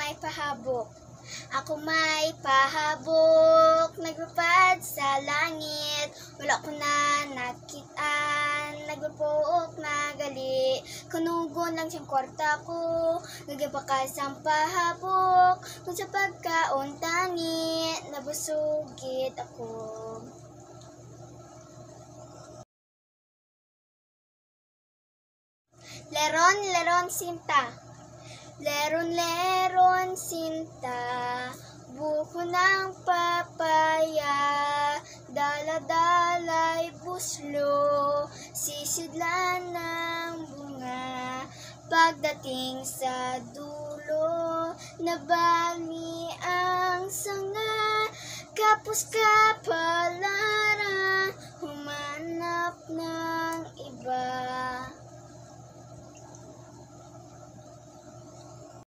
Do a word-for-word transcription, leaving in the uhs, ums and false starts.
may pahabok. Ako may pahabok, naglupad sa langit. Wala ko na nakitaan, nagpupuok na gali. Kanugon lang siyang kwarta ko, nagabakas ang pahabok. Kung sa pagkaon tangi, nabusugid ako. Leron, leron, sinta. Leron, leron, sinta. Buko ng papaya. Dala-dalay buslo. Sisidlan ng bunga. Pagdating sa dulo, nabali ang sanga. Kapos ka pala